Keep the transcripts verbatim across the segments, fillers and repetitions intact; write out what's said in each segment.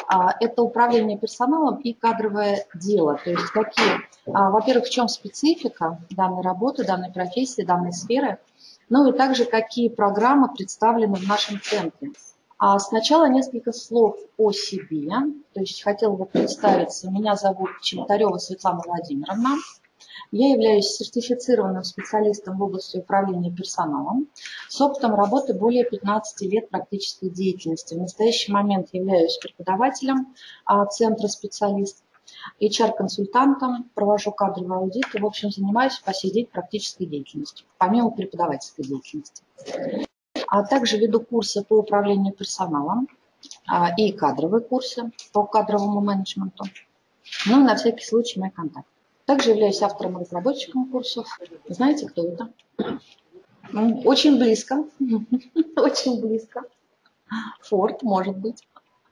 Это управление персоналом и кадровое дело. То есть какие, во-первых, в чем специфика данной работы, данной профессии, данной сферы, ну и также какие программы представлены в нашем центре. А сначала несколько слов о себе. То есть хотела бы представиться. Меня зовут Чеботарева Светлана Владимировна. Я являюсь сертифицированным специалистом в области управления персоналом с опытом работы более пятнадцати лет практической деятельности. В настоящий момент являюсь преподавателем центра специалист, эйч ар-консультантом, провожу кадровый аудит и, в общем, занимаюсь по сей день практической деятельностью, помимо преподавательской деятельности. А также веду курсы по управлению персоналом и кадровые курсы по кадровому менеджменту. Ну и на всякий случай мои контакты. Также являюсь автором и разработчиком курсов. Знаете, кто это? Очень близко. Очень близко. Форд, может быть.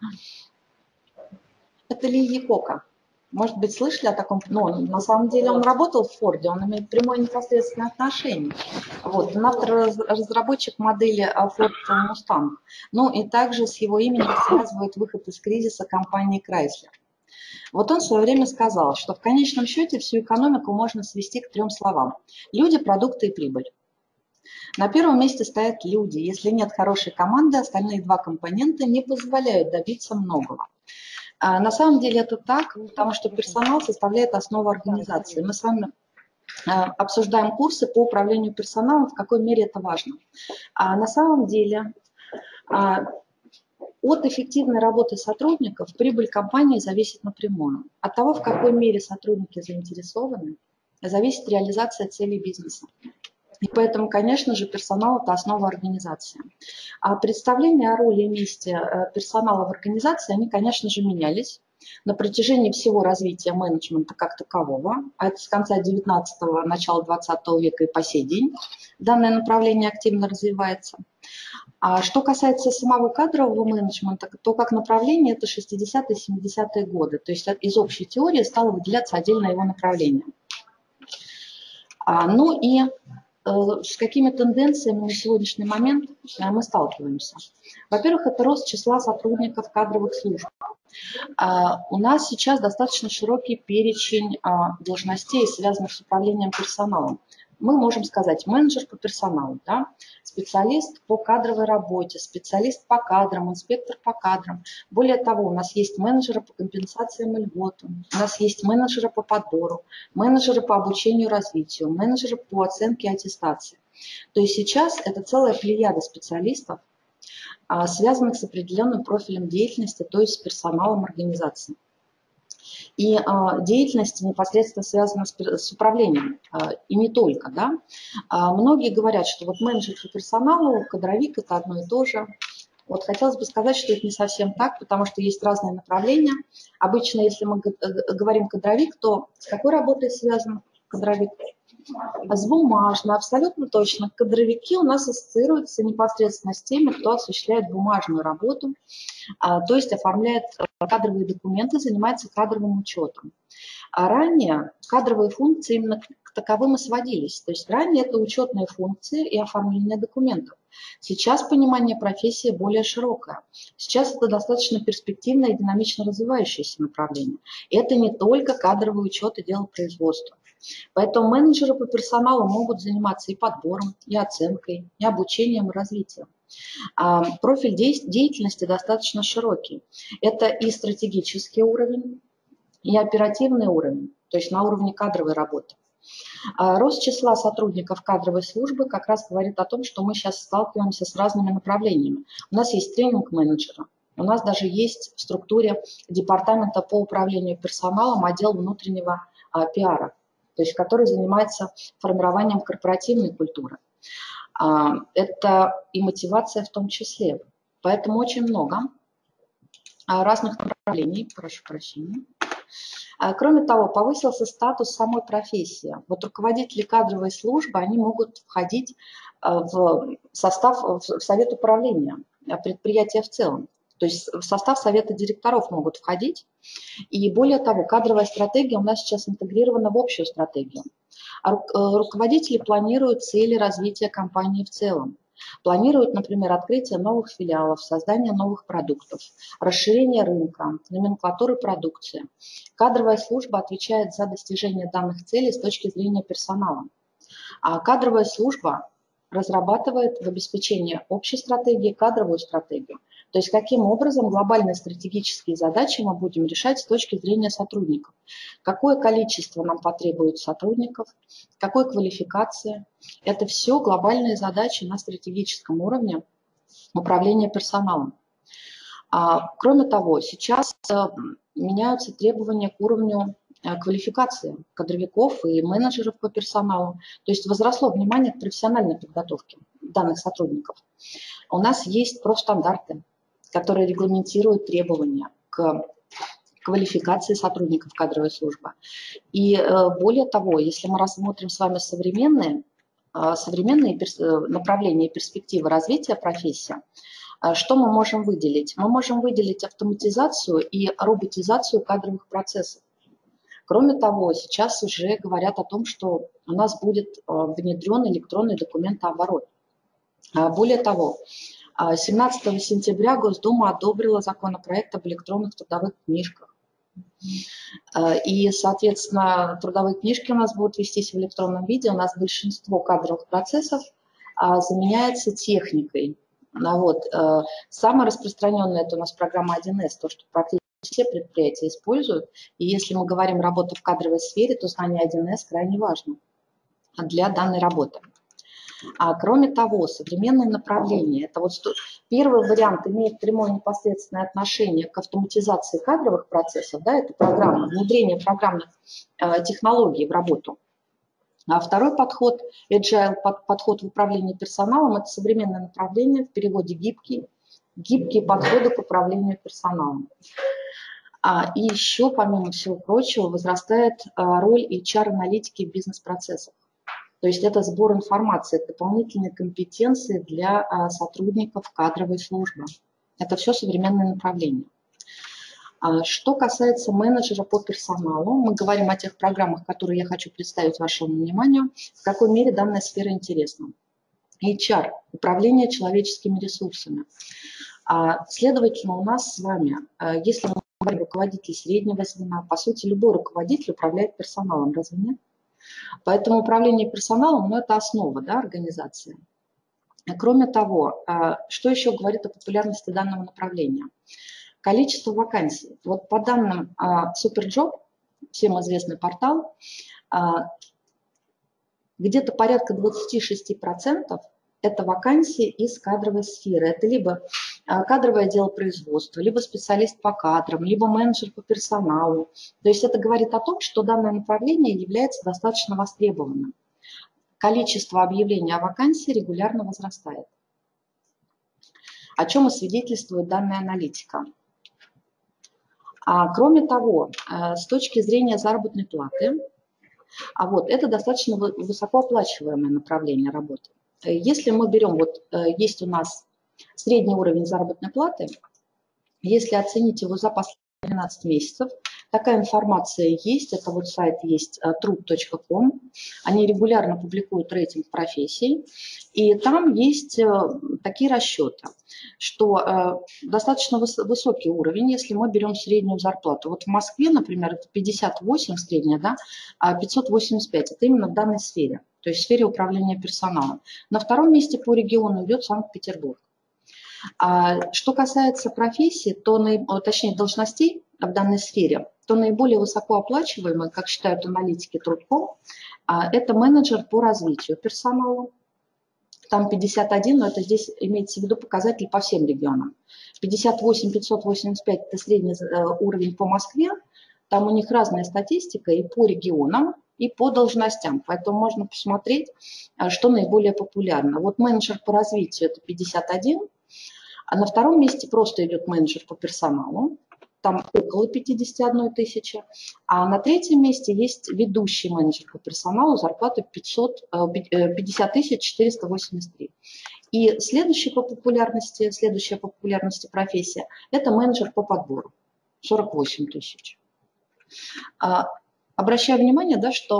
Это Ли Якока. Может быть, слышали о таком? Но на самом деле он работал в Форде, он имеет прямое непосредственное отношение. Вот. Он автор-разработчик модели Ford Mustang. Ну и также с его именем связывает выход из кризиса компании Chrysler. Вот он в свое время сказал, что в конечном счете всю экономику можно свести к трем словам. Люди, продукты и прибыль. На первом месте стоят люди. Если нет хорошей команды, остальные два компонента не позволяют добиться многого. А на самом деле это так, потому что персонал составляет основу организации. Мы с вами обсуждаем курсы по управлению персоналом, в какой мере это важно. А на самом деле от эффективной работы сотрудников прибыль компании зависит напрямую. От того, в какой мере сотрудники заинтересованы, зависит реализация целей бизнеса. И поэтому, конечно же, персонал – это основа организации. А представления о роли и месте персонала в организации, они, конечно же, менялись на протяжении всего развития менеджмента как такового, а это с конца девятнадцатого, начала двадцатого века и по сей день. Данное направление активно развивается. А что касается самого кадрового менеджмента, то как направление это шестидесятые, семидесятые годы. То есть из общей теории стало выделяться отдельное его направление. А, ну и э, с какими тенденциями на сегодняшний момент э, мы сталкиваемся? Во-первых, это рост числа сотрудников кадровых служб. А, у нас сейчас достаточно широкий перечень а, должностей, связанных с управлением персоналом. Мы можем сказать менеджер по персоналу, да? Специалист по кадровой работе, специалист по кадрам, инспектор по кадрам. Более того, у нас есть менеджеры по компенсациям и льготам, у нас есть менеджеры по подбору, менеджеры по обучению и развитию, менеджеры по оценке и аттестации. То есть сейчас это целая плеяда специалистов, связанных с определенным профилем деятельности, то есть с персоналом организации. И а, деятельность непосредственно связана с, с управлением, а, и не только. Да? А, многие говорят, что вот менеджер по персоналу, кадровик – это одно и то же. Вот хотелось бы сказать, что это не совсем так, потому что есть разные направления. Обычно, если мы говорим кадровик, то с какой работой связан кадровик? С бумажной, абсолютно точно. Кадровики у нас ассоциируются непосредственно с теми, кто осуществляет бумажную работу, то есть оформляет кадровые документы, занимается кадровым учетом. А ранее кадровые функции именно к таковым и сводились. То есть ранее это учетные функции и оформление документов. Сейчас понимание профессии более широкое. Сейчас это достаточно перспективное и динамично развивающееся направление. И это не только кадровый учет и дело производства. Поэтому менеджеры по персоналу могут заниматься и подбором, и оценкой, и обучением, и развитием. А профиль деятельности достаточно широкий. Это и стратегический уровень, и оперативный уровень, то есть на уровне кадровой работы. А рост числа сотрудников кадровой службы как раз говорит о том, что мы сейчас сталкиваемся с разными направлениями. У нас есть тренинг менеджера, у нас даже есть в структуре департамента по управлению персоналом отдел внутреннего а, пиара, то есть который занимается формированием корпоративной культуры. А, это и мотивация в том числе. Поэтому очень много а, разных направлений, прошу прощения. Кроме того, повысился статус самой профессии. Вот руководители кадровой службы, они могут входить в состав, в совет управления предприятия в целом. То есть в состав совета директоров могут входить. И более того, кадровая стратегия у нас сейчас интегрирована в общую стратегию. А руководители планируют цели развития компании в целом. Планируют, например, открытие новых филиалов, создание новых продуктов, расширение рынка, номенклатуры продукции. Кадровая служба отвечает за достижение данных целей с точки зрения персонала. А кадровая служба разрабатывает в обеспечении общей стратегии кадровую стратегию. То есть каким образом глобальные стратегические задачи мы будем решать с точки зрения сотрудников. Какое количество нам потребуется сотрудников, какой квалификации. Это все глобальные задачи на стратегическом уровне управления персоналом. А, кроме того, сейчас меняются требования к уровню квалификации кадровиков и менеджеров по персоналу. То есть возросло внимание к профессиональной подготовке данных сотрудников. У нас есть профстандарты, которые регламентируют требования к квалификации сотрудников кадровой службы. И более того, если мы рассмотрим с вами современные, современные направления и перспективы развития профессии, что мы можем выделить? Мы можем выделить автоматизацию и роботизацию кадровых процессов. Кроме того, сейчас уже говорят о том, что у нас будет внедрен электронный документооборот. Более того, семнадцатого сентября Госдума одобрила законопроект об электронных трудовых книжках. И, соответственно, трудовые книжки у нас будут вестись в электронном виде. У нас большинство кадровых процессов заменяется техникой. Вот. Самая распространенная это у нас программа один эс, то, что практически все предприятия используют. И если мы говорим работа в кадровой сфере, то знание один эс крайне важно для данной работы. А кроме того, современные направления, это вот первый вариант имеет прямое непосредственное отношение к автоматизации кадровых процессов, да, это программа, внедрение программных э, технологий в работу. А второй подход, agile подход в управлении персоналом, это современное направление, в переводе гибкий, гибкие подходы к управлению персоналом. А, и еще, помимо всего прочего, возрастает а, роль эйч ар-аналитики в бизнес-процессах. То есть это сбор информации, дополнительные компетенции для а, сотрудников кадровой службы. Это все современные направления. А, что касается менеджера по персоналу, мы говорим о тех программах, которые я хочу представить вашему вниманию, в какой мере данная сфера интересна. эйч ар – управление человеческими ресурсами. А, следовательно, у нас с вами, а, если мы говорим руководитель среднего звена, по сути, любой руководитель управляет персоналом, разве нет? Поэтому управление персоналом, ну, это основа, да, организации. Кроме того, что еще говорит о популярности данного направления? Количество вакансий. Вот по данным Суперджоп, всем известный портал, где-то порядка двадцати шести процентов это вакансии из кадровой сферы. Это либо кадровое отдел производства, либо специалист по кадрам, либо менеджер по персоналу. То есть это говорит о том, что данное направление является достаточно востребованным. Количество объявлений о вакансии регулярно возрастает. О чем и свидетельствует данная аналитика. А, кроме того, с точки зрения заработной платы, а вот это достаточно высокооплачиваемое направление работы. Если мы берем, вот есть у нас средний уровень заработной платы, если оценить его за последние двенадцать месяцев, такая информация есть, это вот сайт есть труд точка ком, они регулярно публикуют рейтинг профессий, и там есть такие расчеты, что достаточно высокий уровень, если мы берем среднюю зарплату. Вот в Москве, например, это пятьдесят восемь средняя, да, а пятьсот восемьдесят пять, это именно в данной сфере, то есть в сфере управления персоналом. На втором месте по региону идет Санкт-Петербург. А что касается профессий, то, точнее должностей в данной сфере, то наиболее высокооплачиваемые, как считают аналитики труд точка ком, это менеджер по развитию персонала. Там пятьдесят один, но это здесь имеется в виду показатель по всем регионам. пятьдесят восемь пятьсот восемьдесят пять – это средний уровень по Москве. Там у них разная статистика и по регионам, и по должностям. Поэтому можно посмотреть, что наиболее популярно. Вот менеджер по развитию – это пятьдесят один. А на втором месте просто идет менеджер по персоналу, там около пятидесяти одной тысячи. А на третьем месте есть ведущий менеджер по персоналу, зарплата пятьдесят тысяч четыреста восемьдесят три. И следующая по популярности, следующая по популярности профессия – это менеджер по подбору, сорок восемь тысяч. Обращаю внимание, да, что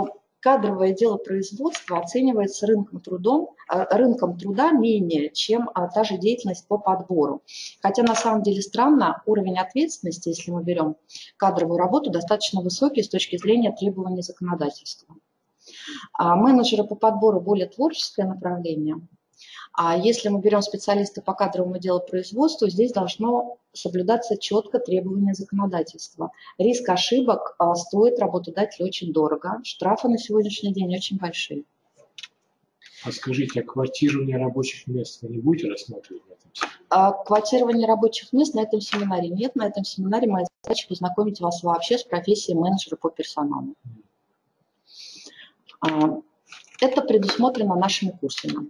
кадровое дело производства оценивается рынком, трудом, рынком труда менее, чем та же деятельность по подбору. Хотя на самом деле странно, уровень ответственности, если мы берем кадровую работу, достаточно высокий с точки зрения требований законодательства. А менеджеры по подбору более творческое направление. А если мы берем специалиста по кадровому делу производства, здесь должно соблюдаться четко требования законодательства. Риск ошибок а, стоит работодателю очень дорого. Штрафы на сегодняшний день очень большие. А скажите, а квотирование рабочих мест вы не будете рассматривать на этом семинаре? А, квотирование рабочих мест на этом семинаре нет. На этом семинаре моя задача познакомить вас вообще с профессией менеджера по персоналу. А, это предусмотрено нашими курсами.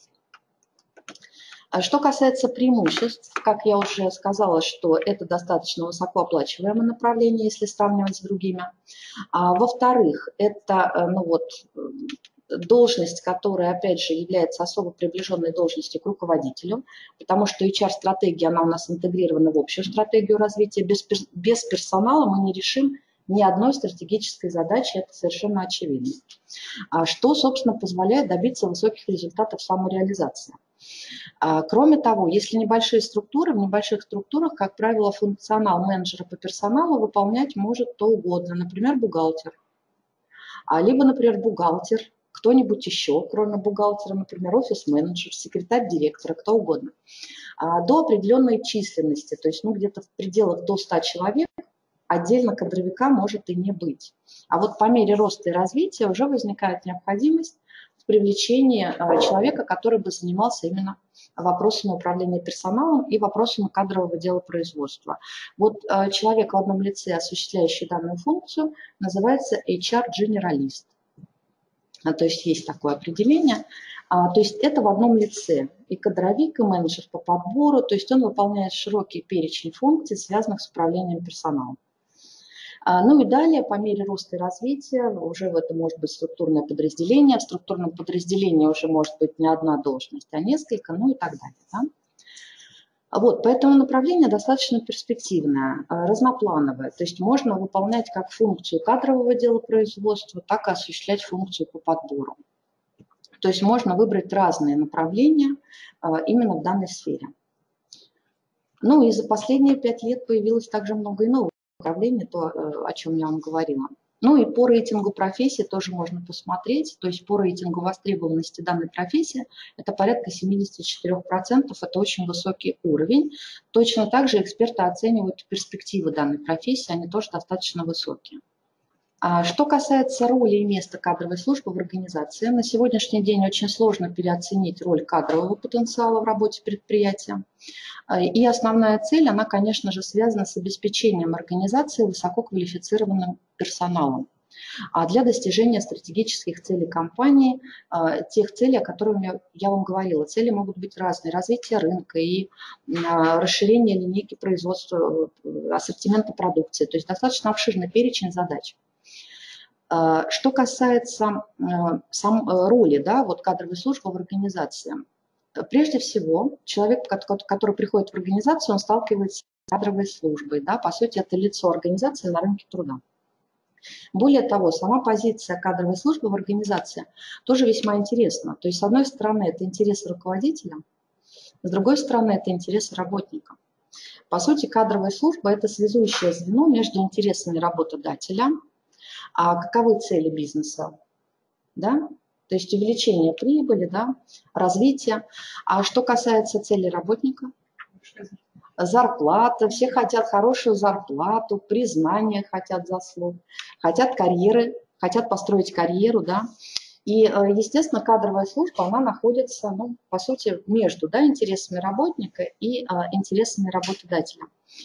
Что касается преимуществ, как я уже сказала, что это достаточно высокооплачиваемое направление, если сравнивать с другими. А, во-вторых, это ну вот, должность, которая, опять же, является особо приближенной должностью к руководителю, потому что эйч ар-стратегия, она у нас интегрирована в общую стратегию развития. Без, без персонала мы не решим ни одной стратегической задачи, это совершенно очевидно. А что, собственно, позволяет добиться высоких результатов самореализации. Кроме того, если небольшие структуры, в небольших структурах, как правило, функционал менеджера по персоналу выполнять может кто угодно, например, бухгалтер, либо, например, бухгалтер, кто-нибудь еще, кроме бухгалтера, например, офис-менеджер, секретарь директора, кто угодно, до определенной численности, то есть ну, где-то в пределах до ста человек, отдельно кадровика может и не быть. А вот по мере роста и развития уже возникает необходимость привлечение человека, который бы занимался именно вопросами управления персоналом и вопросами кадрового дела производства. Вот человек в одном лице, осуществляющий данную функцию, называется эйч ар-генералист. То есть есть такое определение. То есть это в одном лице. И кадровик, и менеджер по подбору. То есть он выполняет широкий перечень функций, связанных с управлением персоналом. Ну и далее, по мере роста и развития, уже в этом может быть структурное подразделение. В структурном подразделении уже может быть не одна должность, а несколько, ну и так далее. Да? Вот, поэтому направление достаточно перспективное, разноплановое. То есть можно выполнять как функцию кадрового дела производства, так и осуществлять функцию по подбору. То есть можно выбрать разные направления именно в данной сфере. Ну и за последние пять лет появилось также много и новых направлений, то, о чем я вам говорила. Ну и по рейтингу профессии тоже можно посмотреть. То есть по рейтингу востребованности данной профессии это порядка семидесяти четырёх процентов, это очень высокий уровень. Точно так же эксперты оценивают перспективы данной профессии, они тоже достаточно высокие. А что касается роли и места кадровой службы в организации, на сегодняшний день очень сложно переоценить роль кадрового потенциала в работе предприятия. И основная цель, она, конечно же, связана с обеспечением организации высококвалифицированным персоналом. А для достижения стратегических целей компании, тех целей, о которых я вам говорила, цели могут быть разные. Развитие рынка и расширение линейки производства, ассортимента продукции. То есть достаточно обширный перечень задач. Что касается сам, роли да, вот кадровой службы в организации, прежде всего человек, который приходит в организацию, он сталкивается с кадровой службой. Да, по сути, это лицо организации на рынке труда. Более того, сама позиция кадровой службы в организации тоже весьма интересна. То есть, с одной стороны, это интересы руководителя, с другой стороны, это интересы работника. По сути, кадровая служба – это связующее звено между интересами работодателя. А каковы цели бизнеса? Да? То есть увеличение прибыли, да? Развитие. А что касается целей работника? Зарплата. Все хотят хорошую зарплату, признание хотят заслуг, хотят карьеры, хотят построить карьеру. Да? И, естественно, кадровая служба, она находится, ну, по сути, между да, интересами работника и а, интересами работодателя.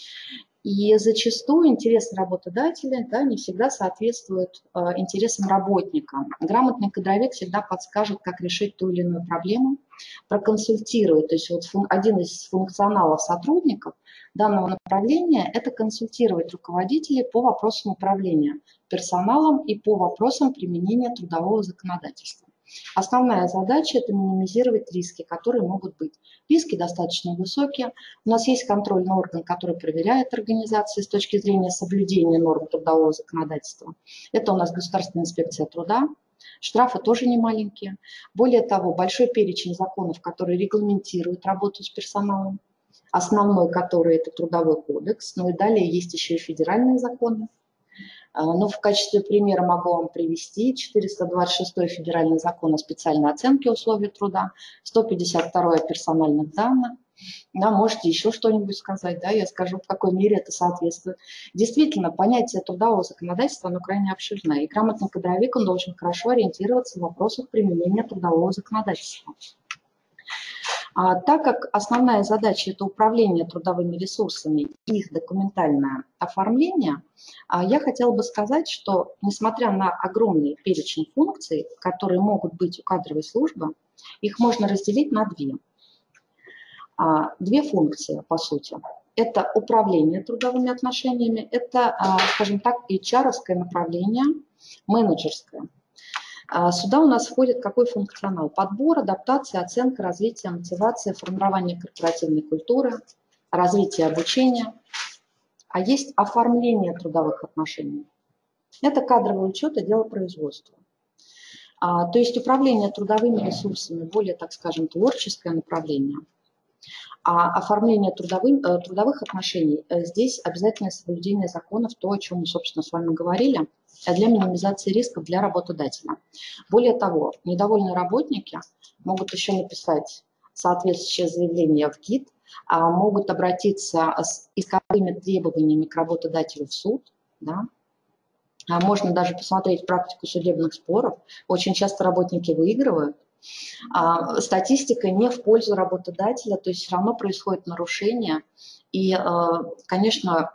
И зачастую интересы работодателя да, не всегда соответствуют э, интересам работника. Грамотный кадровик всегда подскажет, как решить ту или иную проблему, проконсультирует. То есть вот фун, один из функционалов сотрудников данного направления – это консультировать руководителей по вопросам управления персоналом и по вопросам применения трудового законодательства. Основная задача – это минимизировать риски, которые могут быть. Риски достаточно высокие. У нас есть контрольный орган, который проверяет организации с точки зрения соблюдения норм трудового законодательства. Это у нас Государственная инспекция труда. Штрафы тоже не маленькие. Более того, большой перечень законов, которые регламентируют работу с персоналом. Основной, который это Трудовой кодекс, но и далее есть еще и федеральные законы. Но в качестве примера могу вам привести четыреста двадцать шестой федеральный закон о специальной оценке условий труда, сто пятьдесят второй о персональных данных. Да, можете еще что-нибудь сказать, да, я скажу, в какой мере это соответствует. Действительно, понятие трудового законодательства, оно крайне обширное, и грамотный кадровик, он должен хорошо ориентироваться в вопросах применения трудового законодательства. А так как основная задача – это управление трудовыми ресурсами и их документальное оформление, я хотела бы сказать, что несмотря на огромный перечень функций, которые могут быть у кадровой службы, их можно разделить на две. Две функции, по сути. Это управление трудовыми отношениями, это, скажем так, эйч ар-овское направление, менеджерское. Сюда у нас входит какой функционал? Подбор, адаптация, оценка, развитие, мотивация, формирование корпоративной культуры, развитие обучения. А есть оформление трудовых отношений. Это кадровый учет и дело производства. То есть управление трудовыми ресурсами, более, так скажем, творческое направление. А оформление трудовым, трудовых отношений, здесь обязательное соблюдение законов, то, о чем мы, собственно, с вами говорили, для минимизации рисков для работодателя. Более того, недовольные работники могут еще написать соответствующее заявление в ГИТ, могут обратиться с исковыми требованиями к работодателю в суд. Да? Можно даже посмотреть практику судебных споров. Очень часто работники выигрывают. Статистика не в пользу работодателя, то есть все равно происходит нарушение. И, конечно,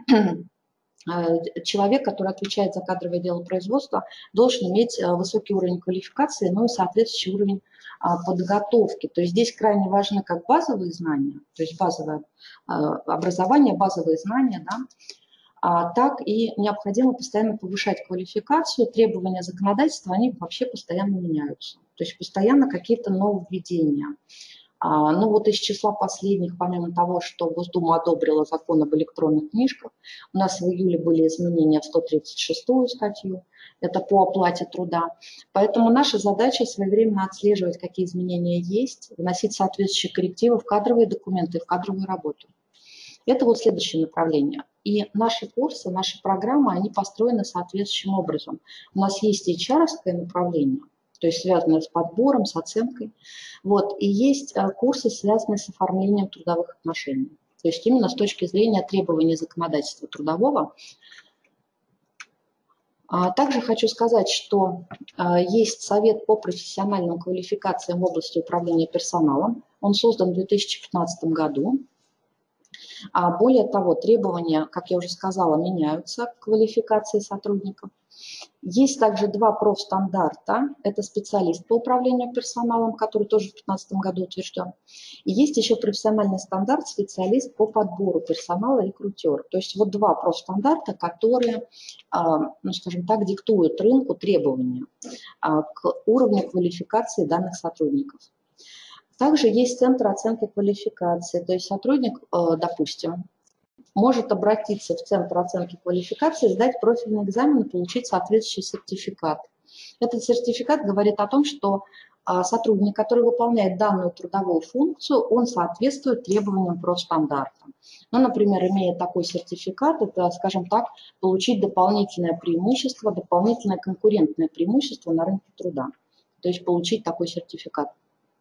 человек, который отвечает за кадровое дело производства, должен иметь высокий уровень квалификации, ну и соответствующий уровень подготовки. То есть здесь крайне важны как базовые знания, то есть базовое образование, базовые знания, да, а так и необходимо постоянно повышать квалификацию, требования законодательства, они вообще постоянно меняются. То есть постоянно какие-то нововведения. А, ну вот из числа последних, помимо того, что Госдума одобрила закон об электронных книжках, у нас в июле были изменения в сто тридцать шестую статью, это по оплате труда. Поэтому наша задача своевременно отслеживать, какие изменения есть, вносить соответствующие коррективы в кадровые документы, в кадровую работу. Это вот следующее направление. И наши курсы, наши программы, они построены соответствующим образом. У нас есть эйч ар-овское направление, то есть связанное с подбором, с оценкой. Вот. И есть курсы, связанные с оформлением трудовых отношений. То есть именно с точки зрения требований законодательства трудового. Также хочу сказать, что есть Совет по профессиональным квалификациям в области управления персоналом. Он создан в две тысячи пятнадцатом году. А более того, требования, как я уже сказала, меняются к квалификации сотрудников. Есть также два профстандарта. Это специалист по управлению персоналом, который тоже в две тысячи пятнадцатом году утвержден. И есть еще профессиональный стандарт специалист по подбору персонала, рекрутер. То есть вот два профстандарта, которые, ну, скажем так, диктуют рынку требования к уровню квалификации данных сотрудников. Также есть центр оценки квалификации, то есть сотрудник, допустим, может обратиться в центр оценки квалификации, сдать профильный экзамен и получить соответствующий сертификат. Этот сертификат говорит о том, что сотрудник, который выполняет данную трудовую функцию, он соответствует требованиям профстандарта. Ну, например, имея такой сертификат, это, скажем так, получить дополнительное преимущество, дополнительное конкурентное преимущество на рынке труда. То есть получить такой сертификат.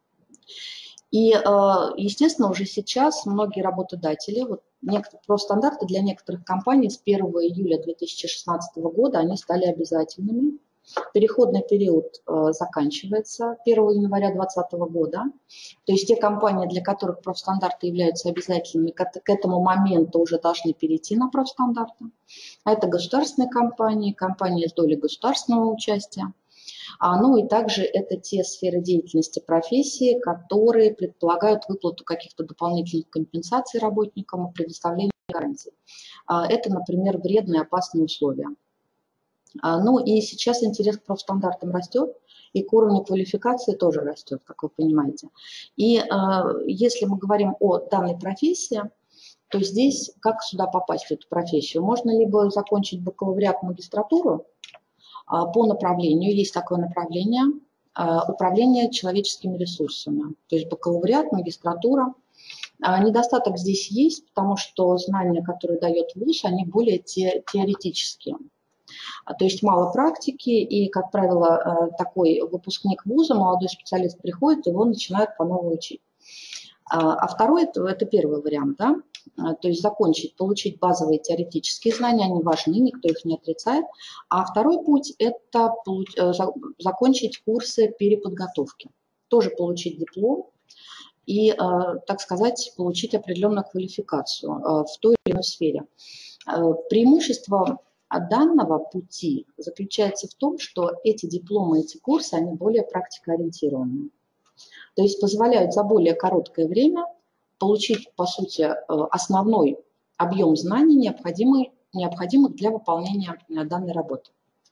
И, естественно, уже сейчас многие работодатели, вот некоторые профстандарты для некоторых компаний с первого июля две тысячи шестнадцатого года, они стали обязательными. Переходный период заканчивается первого января две тысячи двадцатого года. То есть те компании, для которых профстандарты являются обязательными, к этому моменту уже должны перейти на профстандарты. А это государственные компании, компании с долей государственного участия. А, ну и также это те сферы деятельности профессии, которые предполагают выплату каких-то дополнительных компенсаций работникам и предоставление гарантий. А, это, например, вредные и опасные условия. А, ну и сейчас интерес к профстандартам растет, и к уровню квалификации тоже растет, как вы понимаете. И а, если мы говорим о данной профессии, то здесь как сюда попасть, в эту профессию? Можно либо закончить бакалавриат, магистратуру, по направлению, есть такое направление, управление человеческими ресурсами, то есть бакалавриат, магистратура. Недостаток здесь есть, потому что знания, которые дает вуз, они более те, теоретические. То есть мало практики, и, как правило, такой выпускник вуза, молодой специалист приходит, его начинают по-новому учить. А второй, это, это первый вариант, да? То есть закончить, получить базовые теоретические знания, они важны, никто их не отрицает. А второй путь – это закончить курсы переподготовки, тоже получить диплом и, так сказать, получить определенную квалификацию в той или иной сфере. Преимущество данного пути заключается в том, что эти дипломы, эти курсы, они более практикоориентированы. То есть позволяют за более короткое время получить, по сути, основной объем знаний, необходимый, необходимых для выполнения данной работы.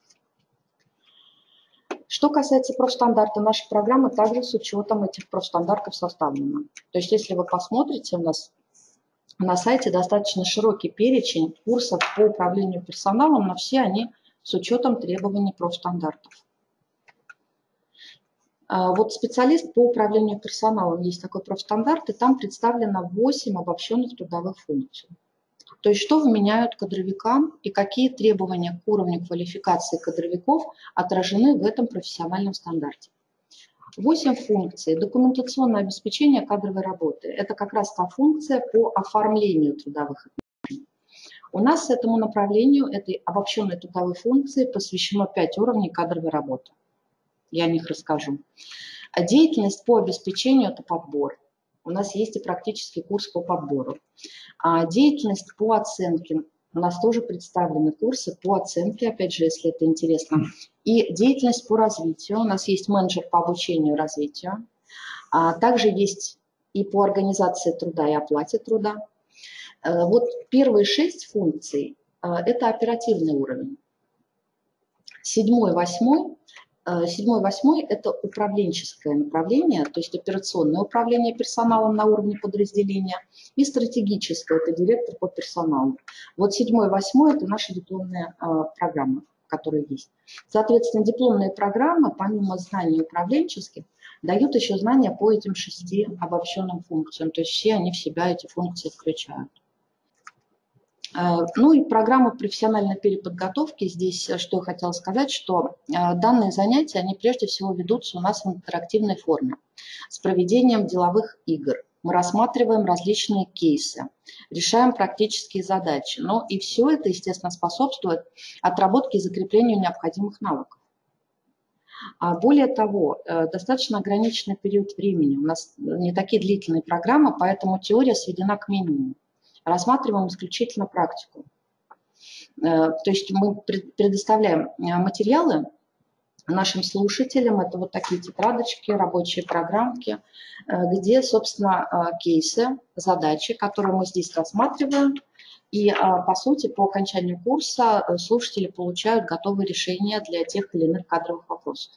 Что касается профстандарта, наша программа также с учетом этих профстандартов составлена. То есть если вы посмотрите, у нас на сайте достаточно широкий перечень курсов по управлению персоналом, но все они с учетом требований профстандартов. Вот специалист по управлению персоналом, есть такой профстандарт, и там представлено восемь обобщенных трудовых функций. То есть что вменяют кадровикам и какие требования к уровню квалификации кадровиков отражены в этом профессиональном стандарте. Восемь функций. Документационное обеспечение кадровой работы. Это как раз та функция по оформлению трудовых отношений. У нас этому направлению, этой обобщенной трудовой функции, посвящено пять уровней кадровой работы. Я о них расскажу. А деятельность по обеспечению – это подбор. У нас есть и практический курс по подбору. А деятельность по оценке. У нас тоже представлены курсы по оценке, опять же, если это интересно. И деятельность по развитию. У нас есть менеджер по обучению и развитию. А также есть и по организации труда и оплате труда. Вот первые шесть функций – это оперативный уровень. Седьмой, восьмой. Седьмой, восьмой – это управленческое направление, то есть операционное управление персоналом на уровне подразделения, и стратегическое – это директор по персоналу. Вот седьмой, восьмой – это наши дипломные программы, которые есть. Соответственно, дипломные программы, помимо знаний управленческих, дают еще знания по этим шести обобщенным функциям, то есть все они в себя эти функции включают. Ну и программа профессиональной переподготовки. Здесь что я хотела сказать, что данные занятия, они прежде всего ведутся у нас в интерактивной форме с проведением деловых игр. Мы рассматриваем различные кейсы, решаем практические задачи. Но и все это, естественно, способствует отработке и закреплению необходимых навыков. Более того, достаточно ограниченный период времени. У нас не такие длительные программы, поэтому теория сведена к минимуму. Рассматриваем исключительно практику. То есть мы предоставляем материалы нашим слушателям, это вот такие тетрадочки, рабочие программки, где, собственно, кейсы, задачи, которые мы здесь рассматриваем. И, по сути, по окончанию курса слушатели получают готовые решения для тех или иных кадровых вопросов.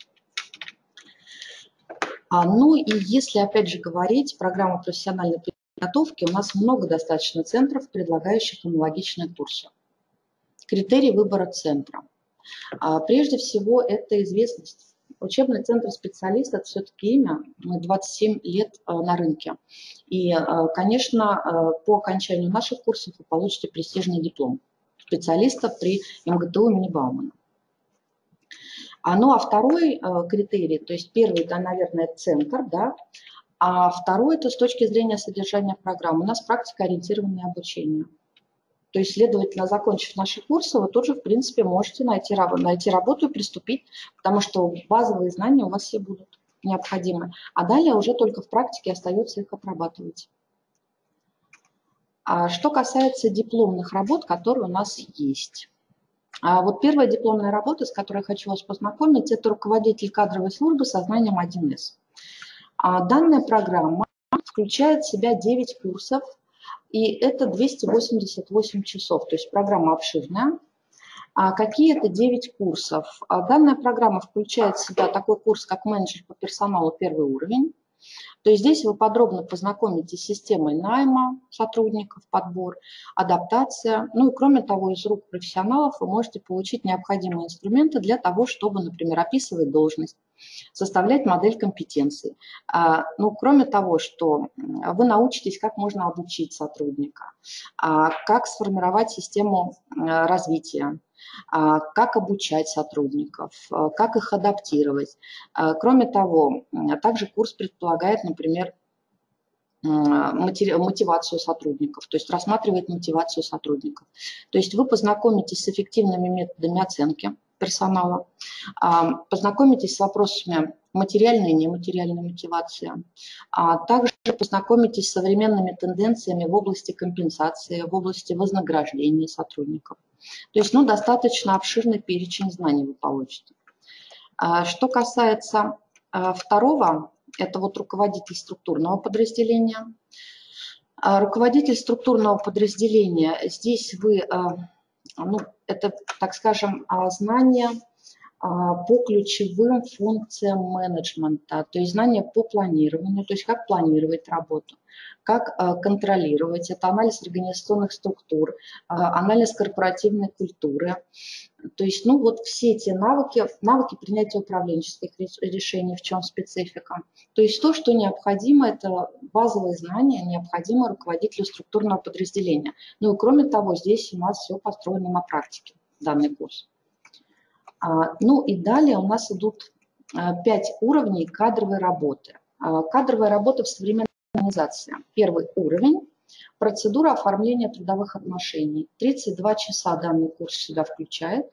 Ну и если, опять же, говорить, программа профессиональной подготовки, у нас много достаточно центров, предлагающих аналогичные курсы. Критерий выбора центра. Прежде всего, это известность. Учебный центр специалист – это все-таки имя. Мы двадцать семь лет на рынке. И, конечно, по окончанию наших курсов вы получите престижный диплом специалиста при эм гэ тэ у имени Баумана. Ну а второй критерий, то есть первый, да, наверное, центр, да, а второе – это с точки зрения содержания программы. У нас практикоориентированное обучение. То есть, следовательно, закончив наши курсы, вы тоже, в принципе, можете найти, найти работу и приступить, потому что базовые знания у вас все будут необходимы. А далее уже только в практике остается их отрабатывать. А что касается дипломных работ, которые у нас есть. А вот первая дипломная работа, с которой я хочу вас познакомить, это руководитель кадровой службы со знанием один эс. Данная программа включает в себя девять курсов, и это двести восемьдесят восемь часов, то есть программа обширная. А какие это девять курсов? Данная программа включает в себя такой курс, как менеджер по персоналу первый уровень. То есть здесь вы подробно познакомитесь с системой найма сотрудников, подбор, адаптация. Ну и кроме того, из рук профессионалов вы можете получить необходимые инструменты для того, чтобы, например, описывать должность, составлять модель компетенций. Ну, кроме того, что вы научитесь, как можно обучить сотрудника, как сформировать систему развития, как обучать сотрудников, как их адаптировать. Кроме того, также курс предполагает, например, мотивацию сотрудников, то есть рассматривает мотивацию сотрудников. То есть вы познакомитесь с эффективными методами оценки персонала, познакомитесь с вопросами материальной и нематериальной мотивации, а также познакомитесь с современными тенденциями в области компенсации, в области вознаграждения сотрудников. То есть, ну, достаточно обширный перечень знаний вы получите. Что касается второго, это вот руководитель структурного подразделения. Руководитель структурного подразделения, здесь вы, ну, это, так скажем, знания по ключевым функциям менеджмента, то есть знания по планированию, то есть как планировать работу, как контролировать, это анализ организационных структур, анализ корпоративной культуры. То есть, ну, вот все эти навыки, навыки принятия управленческих решений, в чем специфика. То есть то, что необходимо, это базовые знания, необходимые руководителю структурного подразделения. Ну и кроме того, здесь у нас все построено на практике, данный курс. Ну и далее у нас идут пять уровней кадровой работы. Кадровая работа в современной организации. Первый уровень – процедура оформления трудовых отношений. тридцать два часа данный курс в себя включает.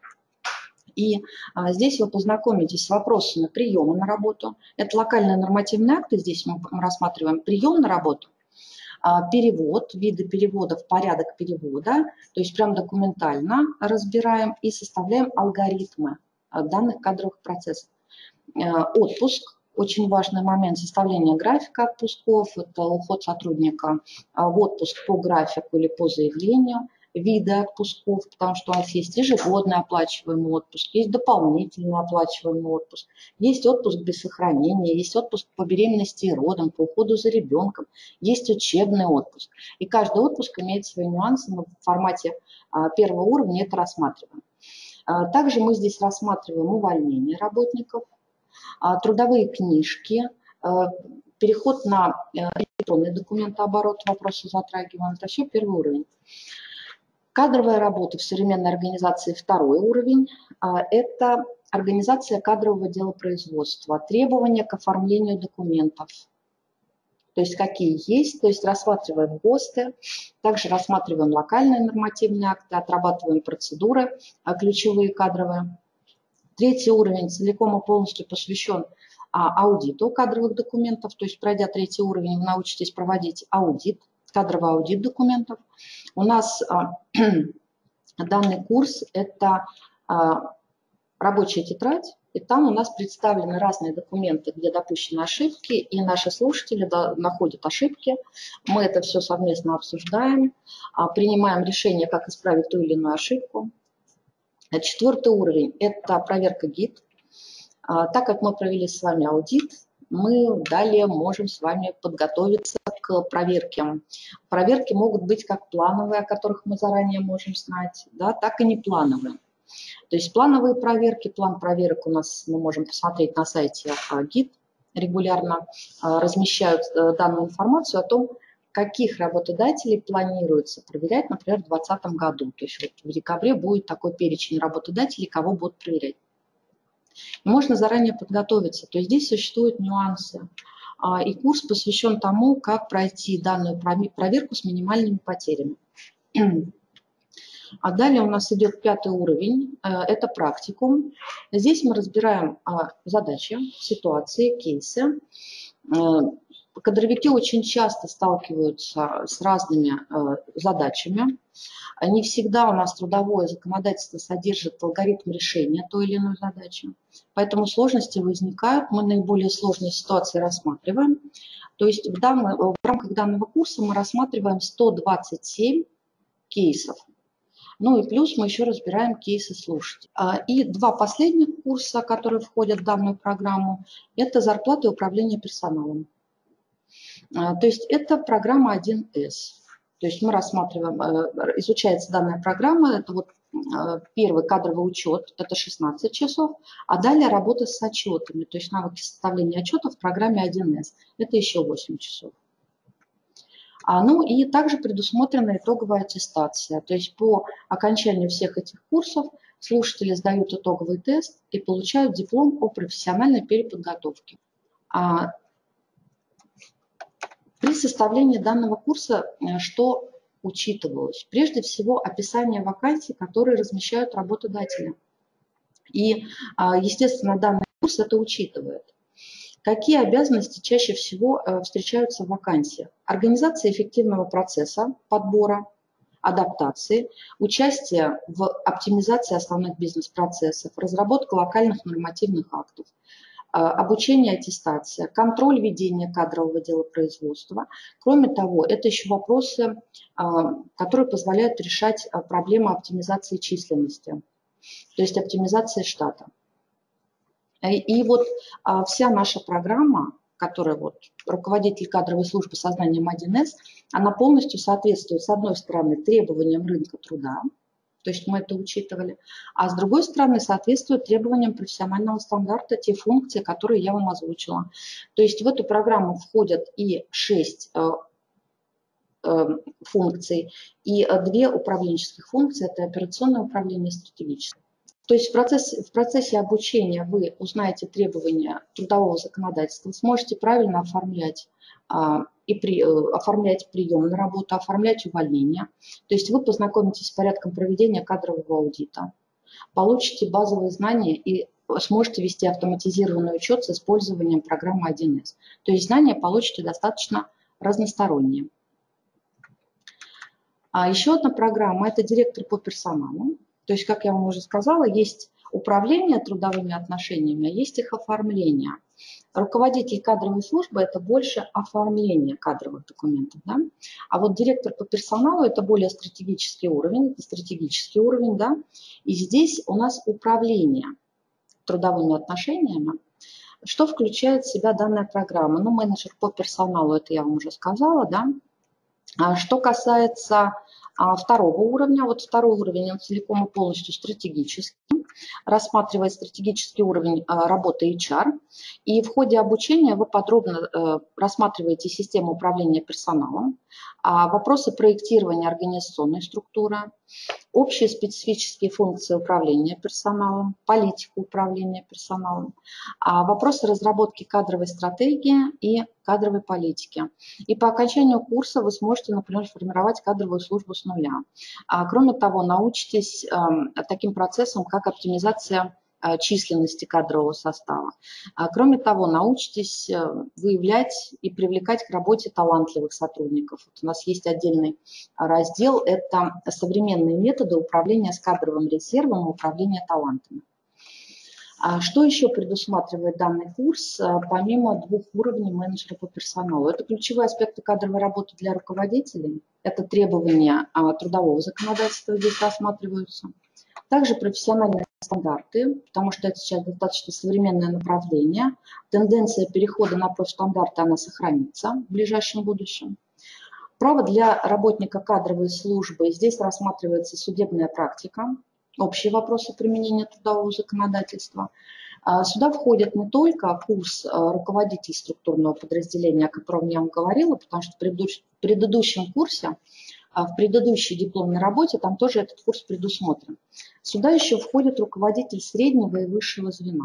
И а, здесь вы познакомитесь с вопросами приема на работу. Это локальные нормативные акты, здесь мы рассматриваем прием на работу, а, перевод, виды переводов, порядок перевода, то есть прям документально разбираем и составляем алгоритмы а, данных кадровых процессов. А, отпуск. Очень важный момент составления графика отпусков, это уход сотрудника в отпуск по графику или по заявлению, виды отпусков, потому что у нас есть ежегодный оплачиваемый отпуск, есть дополнительный оплачиваемый отпуск, есть отпуск без сохранения, есть отпуск по беременности и родам, по уходу за ребенком, есть учебный отпуск. И каждый отпуск имеет свои нюансы, мы в формате первого уровня это рассматриваем. Также мы здесь рассматриваем увольнение работников, трудовые книжки, переход на электронный документооборот, вопросы затрагиваем, это все первый уровень. Кадровая работа в современной организации второй уровень – это организация кадрового делопроизводства, требования к оформлению документов, то есть какие есть, то есть рассматриваем ГОСТы, также рассматриваем локальные нормативные акты, отрабатываем процедуры ключевые кадровые. Третий уровень целиком и полностью посвящен аудиту кадровых документов, то есть пройдя третий уровень, вы научитесь проводить аудит, кадровый аудит документов. У нас а, данный курс – это а, рабочая тетрадь, и там у нас представлены разные документы, где допущены ошибки, и наши слушатели да, находят ошибки. Мы это все совместно обсуждаем, а, принимаем решение, как исправить ту или иную ошибку. Четвертый уровень – это проверка ГИД. А, так как мы провели с вами аудит, мы далее можем с вами подготовиться к проверке. Проверки могут быть как плановые, о которых мы заранее можем знать, да, так и неплановые. То есть плановые проверки, план проверок у нас мы можем посмотреть на сайте ГИД, регулярно размещают данную информацию о том, каких работодателей планируется проверять, например, в две тысячи двадцатом году. То есть вот в декабре будет такой перечень работодателей, кого будут проверять. Можно заранее подготовиться, то есть здесь существуют нюансы. И курс посвящен тому, как пройти данную проверку с минимальными потерями. А далее у нас идет пятый уровень, это практикум. Здесь мы разбираем задачи, ситуации, кейсы. Кадровики очень часто сталкиваются с разными задачами. Не всегда у нас трудовое законодательство содержит алгоритм решения той или иной задачи. Поэтому сложности возникают, мы наиболее сложные ситуации рассматриваем. То есть в, данный, в рамках данного курса мы рассматриваем сто двадцать семь кейсов. Ну и плюс мы еще разбираем кейсы слушателей. И два последних курса, которые входят в данную программу, это зарплата и управление персоналом. То есть это программа один эс. То есть мы рассматриваем, изучается данная программа, это вот первый кадровый учет, это шестнадцать часов, а далее работа с отчетами, то есть навыки составления отчетов в программе один эс, это еще восемь часов. А, ну и также предусмотрена итоговая аттестация, то есть по окончанию всех этих курсов слушатели сдают итоговый тест и получают диплом о профессиональной переподготовке. А, При составлении данного курса что учитывалось? Прежде всего, описание вакансий, которые размещают работодатели. И, естественно, данный курс это учитывает. Какие обязанности чаще всего встречаются в вакансиях? Организация эффективного процесса подбора, адаптации, участие в оптимизации основных бизнес-процессов, разработка локальных нормативных актов, обучение, аттестация, контроль ведения кадрового дела производства. Кроме того, это еще вопросы, которые позволяют решать проблемы оптимизации численности, то есть оптимизации штата. И вот вся наша программа, которая вот руководитель кадровой службы созданием один эс, она полностью соответствует, с одной стороны, требованиям рынка труда, то есть мы это учитывали, а с другой стороны соответствует требованиям профессионального стандарта те функции, которые я вам озвучила. То есть в эту программу входят и шесть э, э, функций, и две управленческих функции, это операционное управление и стратегическое. То есть в процессе, в процессе обучения вы узнаете требования трудового законодательства, сможете правильно оформлять а, и при, оформлять прием на работу, оформлять увольнение. То есть вы познакомитесь с порядком проведения кадрового аудита, получите базовые знания и сможете вести автоматизированный учет с использованием программы один эс. То есть знания получите достаточно разносторонние. А еще одна программа – это директор по персоналу. То есть, как я вам уже сказала, есть управление трудовыми отношениями, а есть их оформление. Руководитель кадровой службы – это больше оформление кадровых документов. Да? А вот директор по персоналу – это более стратегический уровень, это стратегический уровень. Да? И здесь у нас управление трудовыми отношениями. Что включает в себя данная программа? Ну, менеджер по персоналу – это я вам уже сказала. Да? А что касается а, второго уровня, вот второй уровень, он целиком и полностью стратегический, рассматривает стратегический уровень а, работы эйч ар, и в ходе обучения вы подробно а, рассматриваете систему управления персоналом, а, вопросы проектирования организационной структуры, общие специфические функции управления персоналом, политику управления персоналом, вопросы разработки кадровой стратегии и кадровой политики. И по окончанию курса вы сможете, например, формировать кадровую службу с нуля. Кроме того, научитесь таким процессам, как оптимизация численности кадрового состава. Кроме того, научитесь выявлять и привлекать к работе талантливых сотрудников. Вот у нас есть отдельный раздел, это современные методы управления с кадровым резервом и управления талантами. Что еще предусматривает данный курс, помимо двух уровней менеджера по персоналу? Это ключевые аспекты кадровой работы для руководителей, это требования трудового законодательства здесь рассматриваются. Также профессиональные стандарты, потому что это сейчас достаточно современное направление. Тенденция перехода на профстандарты, она сохранится в ближайшем будущем. Право для работника кадровой службы. Здесь рассматривается судебная практика, общие вопросы применения трудового законодательства. Сюда входит не только курс руководитель структурного подразделения, о котором я вам говорила, потому что в предыдущем курсе, в предыдущей дипломной работе там тоже этот курс предусмотрен. Сюда еще входит руководитель среднего и высшего звена.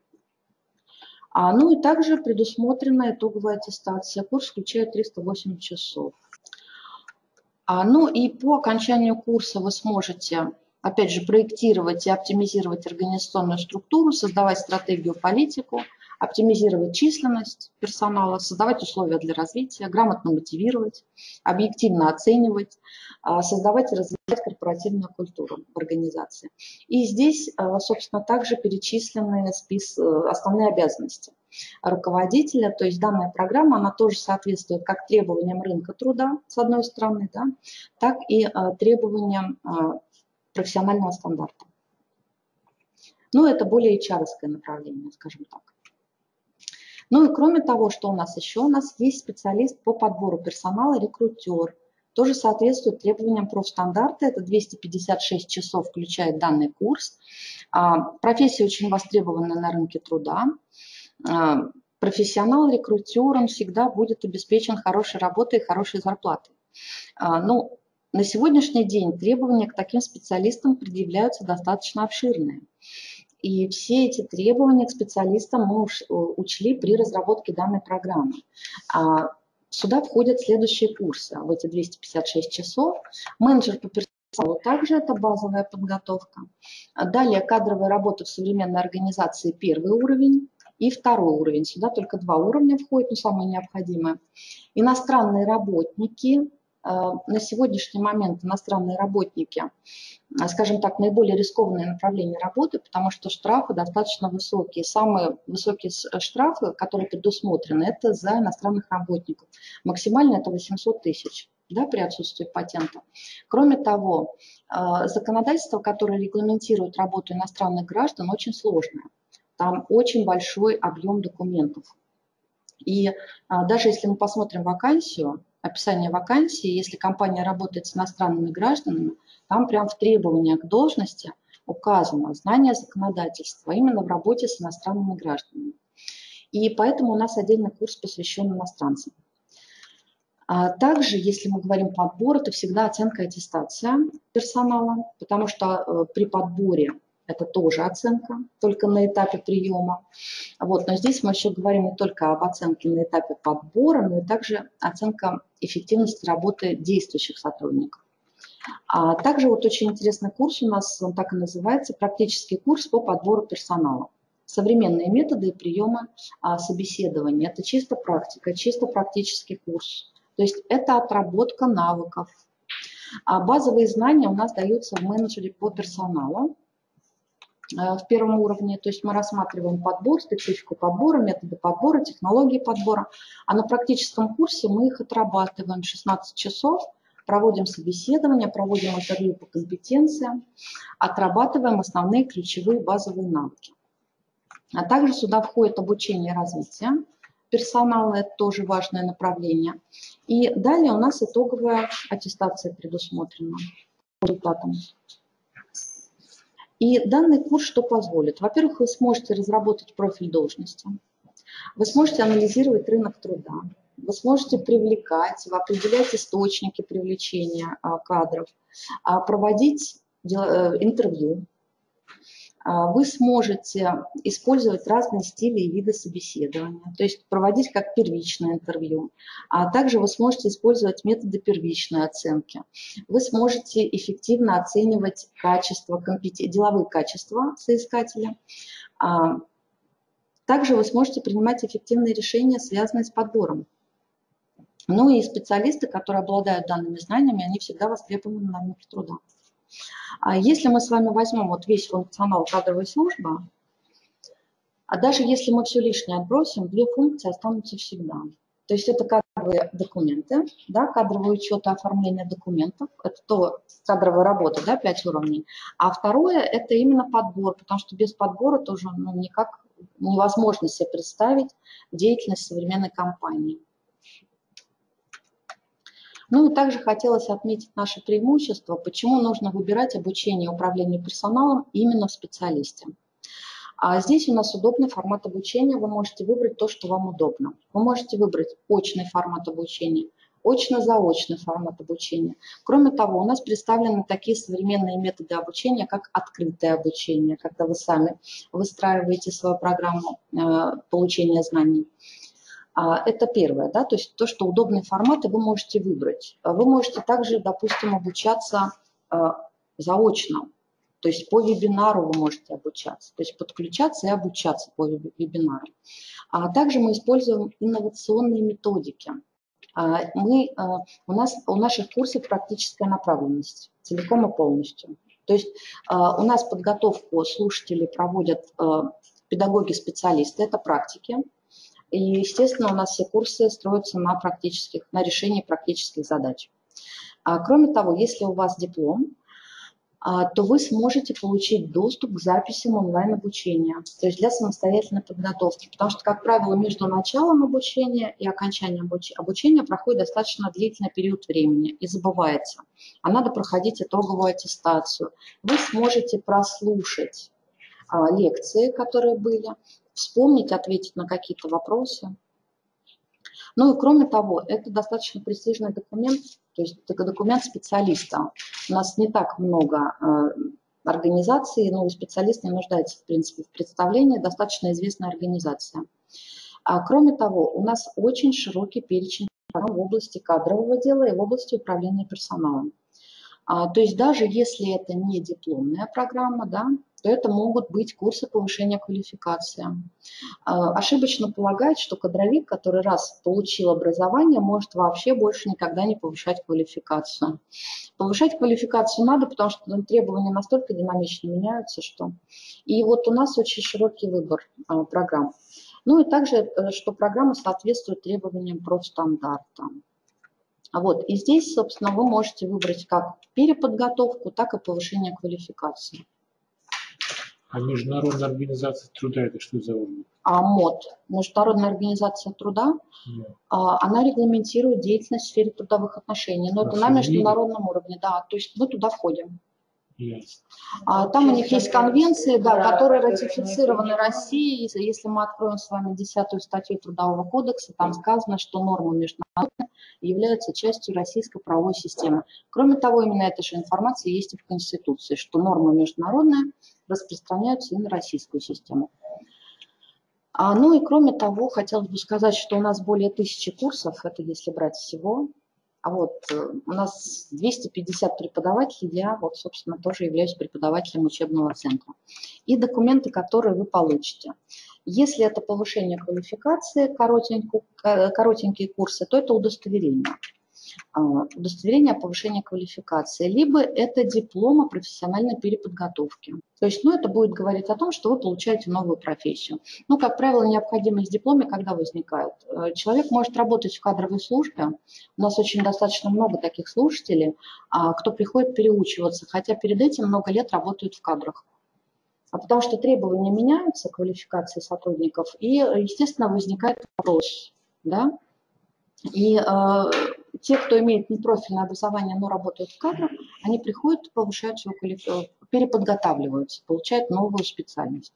А, ну и также предусмотрена итоговая аттестация. Курс включает триста восемь часов. А, ну и по окончанию курса вы сможете, опять же, проектировать и оптимизировать организационную структуру, создавать стратегию, политику, оптимизировать численность персонала, создавать условия для развития, грамотно мотивировать, объективно оценивать, создавать и развивать корпоративную культуру в организации. И здесь, собственно, также перечислены спис... основные обязанности руководителя, то есть данная программа, она тоже соответствует как требованиям рынка труда, с одной стороны, да, так и требованиям профессионального стандарта. Ну, это более эйч ар-овское направление, скажем так. Ну и кроме того, что у нас еще, у нас есть специалист по подбору персонала, рекрутер. Тоже соответствует требованиям профстандарта, это двести пятьдесят шесть часов включает данный курс. Профессия очень востребована на рынке труда. Профессионал-рекрутер, он всегда будет обеспечен хорошей работой и хорошей зарплатой. Ну, на сегодняшний день требования к таким специалистам предъявляются достаточно обширные. И все эти требования к специалистам мы учли при разработке данной программы. Сюда входят следующие курсы в эти двести пятьдесят шесть часов. Менеджер по персоналу также это базовая подготовка. Далее кадровая работа в современной организации первый уровень и второй уровень. Сюда только два уровня входят, но самые необходимые. Иностранные работники. На сегодняшний момент иностранные работники, скажем так, наиболее рискованное направление работы, потому что штрафы достаточно высокие. Самые высокие штрафы, которые предусмотрены, это за иностранных работников. Максимально это восемьсот тысяч, да, при отсутствии патента. Кроме того, законодательство, которое регламентирует работу иностранных граждан, очень сложное. Там очень большой объем документов. И даже если мы посмотрим вакансию, описание вакансии, если компания работает с иностранными гражданами, там прям в требованиях к должности указано знание законодательства именно в работе с иностранными гражданами. И поэтому у нас отдельный курс посвящен иностранцам. А также, если мы говорим подбор, это всегда оценка и аттестация персонала, потому что при подборе это тоже оценка, только на этапе приема. Вот, но здесь мы еще говорим не только об оценке на этапе подбора, но и также оценка эффективности работы действующих сотрудников. А также вот очень интересный курс у нас, он так и называется, практический курс по подбору персонала. Современные методы и приемы а, собеседования. Это чисто практика, чисто практический курс. То есть это отработка навыков. А базовые знания у нас даются в менеджере по персоналу в первом уровне, то есть мы рассматриваем подбор, специфику подбора, методы подбора, технологии подбора, а на практическом курсе мы их отрабатываем шестнадцать часов, проводим собеседование, проводим интервью по компетенциям, отрабатываем основные ключевые базовые навыки. А также сюда входит обучение и развитие персонала, это тоже важное направление. И далее у нас итоговая аттестация предусмотрена по результатам. И данный курс что позволит? Во-первых, вы сможете разработать профиль должности, вы сможете анализировать рынок труда, вы сможете привлекать, определять источники привлечения кадров, проводить интервью, вы сможете использовать разные стили и виды собеседования, то есть проводить как первичное интервью, а также вы сможете использовать методы первичной оценки. Вы сможете эффективно оценивать качество, компетен... деловые качества соискателя. Также вы сможете принимать эффективные решения, связанные с подбором. Ну и специалисты, которые обладают данными знаниями, они всегда востребованы на рынке труда. А если мы с вами возьмем вот весь функционал кадровой службы, а даже если мы все лишнее отбросим, две функции останутся всегда. То есть это кадровые документы, да, кадровый учет и оформление документов, это то кадровая работа, да, пять уровней. А второе – это именно подбор, потому что без подбора тоже ну, никак невозможно себе представить деятельность современной компании. Ну и также хотелось отметить наше преимущество, почему нужно выбирать обучение и управление персоналом именно в специалисте. А здесь у нас удобный формат обучения, вы можете выбрать то, что вам удобно. Вы можете выбрать очный формат обучения, очно-заочный формат обучения. Кроме того, у нас представлены такие современные методы обучения, как открытое обучение, когда вы сами выстраиваете свою программу э, получения знаний. Это первое, да, то есть то, что удобные форматы вы можете выбрать. Вы можете также, допустим, обучаться заочно, то есть по вебинару вы можете обучаться, то есть подключаться и обучаться по вебинару. А также мы используем инновационные методики. Мы, у нас, у наших курсов практическая направленность, целиком и полностью. То есть у нас подготовку слушателей проводят педагоги-специалисты, это практики. И, естественно, у нас все курсы строятся на, практических, на решении практических задач. А, кроме того, если у вас диплом, то вы сможете получить доступ к записям онлайн-обучения, то есть для самостоятельной подготовки. Потому что, как правило, между началом обучения и окончанием обучения проходит достаточно длительный период времени и забывается. А надо проходить итоговую аттестацию. Вы сможете прослушать а, лекции, которые были, вспомнить, ответить на какие-то вопросы. Ну и кроме того, это достаточно престижный документ, то есть это документ специалиста. У нас не так много э, организаций, но специалист не нуждается, в принципе, в представлении, достаточно известная организация. А кроме того, у нас очень широкий перечень программ в области кадрового дела и в области управления персоналом. А, то есть даже если это не дипломная программа, да, то это могут быть курсы повышения квалификации. Ошибочно полагать, что кадровик, который раз получил образование, может вообще больше никогда не повышать квалификацию. Повышать квалификацию надо, потому что требования настолько динамично меняются, что... И вот у нас очень широкий выбор программ. Ну и также, что программа соответствует требованиям профстандарта. Вот. И здесь, собственно, вы можете выбрать как переподготовку, так и повышение квалификации. А Международная организация труда – это что за орган? А МОД, Международная организация труда, yeah. она регламентирует деятельность в сфере трудовых отношений. Но а это на международном уровне, да, то есть мы туда входим. Yes. Там у них есть конвенции, да, которые ратифицированы Россией. Если мы откроем с вами десятую статью Трудового кодекса, там сказано, что нормы международные являются частью российской правовой системы. Кроме того, именно эта же информация есть и в Конституции, что нормы международные распространяются и на российскую систему. А, ну и кроме того, хотелось бы сказать, что у нас более тысячи курсов, это если брать всего. А вот у нас двести пятьдесят преподавателей, я вот, собственно, тоже являюсь преподавателем учебного центра. И документы, которые вы получите. Если это повышение квалификации, коротенькие курсы, то это удостоверение. Удостоверение о повышении квалификации, либо это диплом о профессиональной переподготовке. То есть, ну, это будет говорить о том, что вы получаете новую профессию. Ну, как правило, необходимость диплома, когда возникает? Человек может работать в кадровой службе. У нас очень достаточно много таких слушателей, кто приходит переучиваться, хотя перед этим много лет работают в кадрах. А потому что требования меняются, квалификации сотрудников, и, естественно, возникает вопрос, да? И э, те, кто имеет непрофильное образование, но работают в кадрах, они приходят, повышают свою квалификацию, переподготавливаются, получают новую специальность.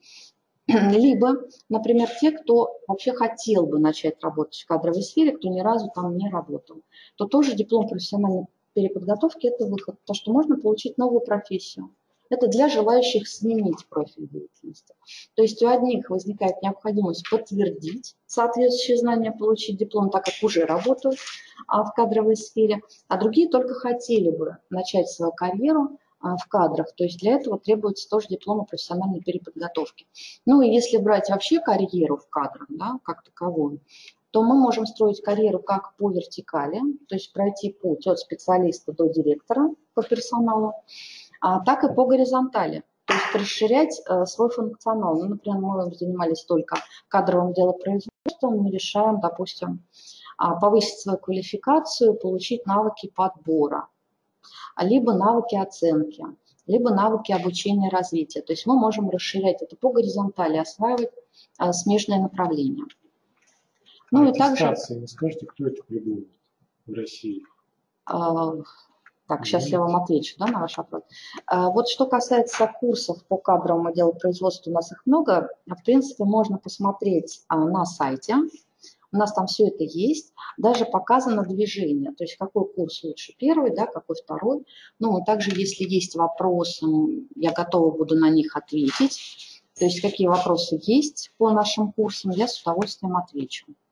Либо, например, те, кто вообще хотел бы начать работать в кадровой сфере, кто ни разу там не работал, то тоже диплом профессиональной переподготовки – это выход, потому что можно получить новую профессию. Это для желающих сменить профиль деятельности. То есть у одних возникает необходимость подтвердить соответствующие знания, получить диплом, так как уже работают в кадровой сфере, а другие только хотели бы начать свою карьеру в кадрах. То есть для этого требуется тоже диплом о профессиональной переподготовке. Ну и если брать вообще карьеру в кадрах, да, как таковую, то мы можем строить карьеру как по вертикали, то есть пройти путь от специалиста до директора по персоналу, а так и по горизонтали, то есть расширять э, свой функционал. Ну, например, мы занимались только кадровым делопроизводством, мы решаем, допустим, а, повысить свою квалификацию, получить навыки подбора, либо навыки оценки, либо навыки обучения и развития. То есть мы можем расширять это по горизонтали, осваивать а, смежные направления. Ну, а и также, не скажете, кто это придумал в России? А, Так, сейчас я вам отвечу, да, на ваш вопрос. Вот что касается курсов по кадровому делопроизводству, у нас их много. В принципе, можно посмотреть на сайте. У нас там все это есть. Даже показано движение, то есть какой курс лучше первый, да, какой второй. Ну, также, если есть вопросы, я готова буду на них ответить. То есть какие вопросы есть по нашим курсам, я с удовольствием отвечу.